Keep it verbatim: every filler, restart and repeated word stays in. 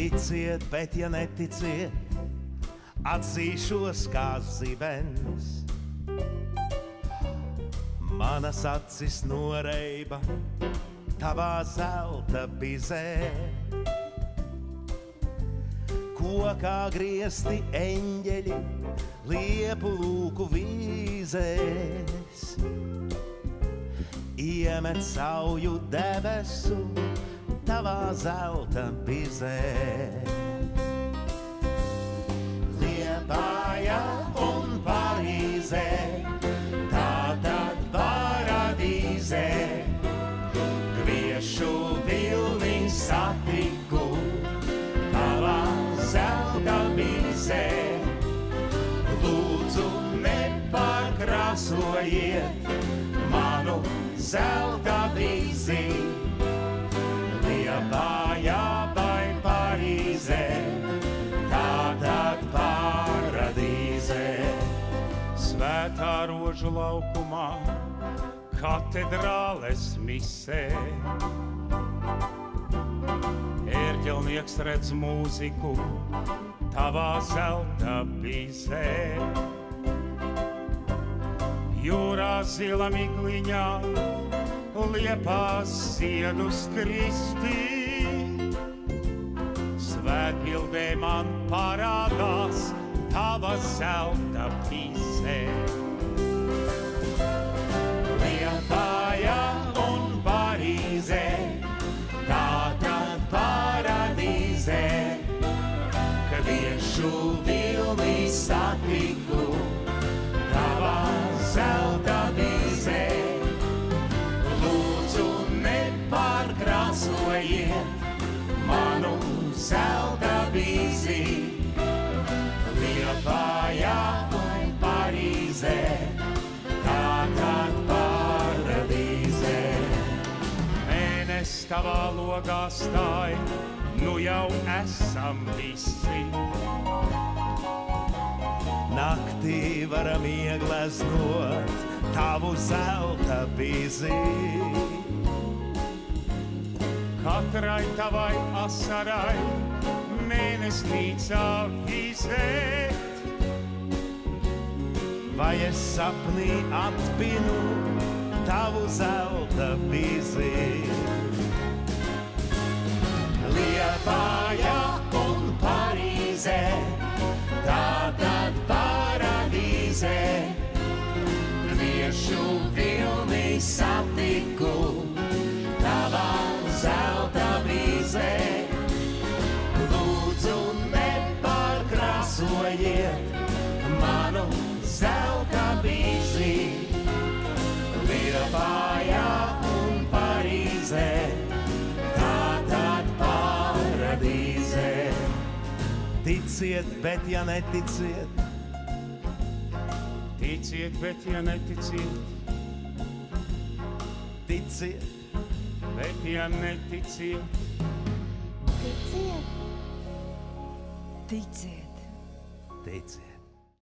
Ticiet, bet ja neticiet, atzīšos kā zibens. Manas acis noreiba tavā zelta bizē. Kokā griezti eņģeļi liepu lūku vīzēs. Iemet sauju debesu tavā zelta bizē. Liepāja un Parīzē, tātad paradīzē, kviešu vilni satiku tavā zelta bizē. Lūdzu, nepārkrāsojiet manu zelta bizi. Liepājā vai Parīzē, tātad paradīzē. Svētā rožu laukumā, katedrāles misē. Ērģelnieks redz mūziku tavā zelta bizē. Jūrā zila migliņā Liepās ziedus kristī. Svētbildē man parādās tava zelta bizē. Liepājā un Parīzē, tātad paradīzē, kviešu vilni satiku tavā zelta bizē. Lūdzu, nepārkrāsojiet manu zelta bizi. Liepājā vai Parīzē, tātad paradīzē. Mēnes tavā logā stāj, nu jau esam visi. Naktī varam iegleznot tavu zelta bizi. Katrai tavai asarai mēnesnīcā vizēt. Vai es sapnī atpinu tavu zelta bizi? Liepājā un Parīzē, tātad paradīzē, kviešu vilni satiku tavā zelta bizē. Lūdzu, nepārkrāsojiet manu zelta bizi. Liepājā un Parīzē, tātad paradīzē. Ticiet, bet ja neticiet, Ticiet, bet ja neticiet, ticiet, bet ja neticiet, Ticiet, ticiet, ticiet.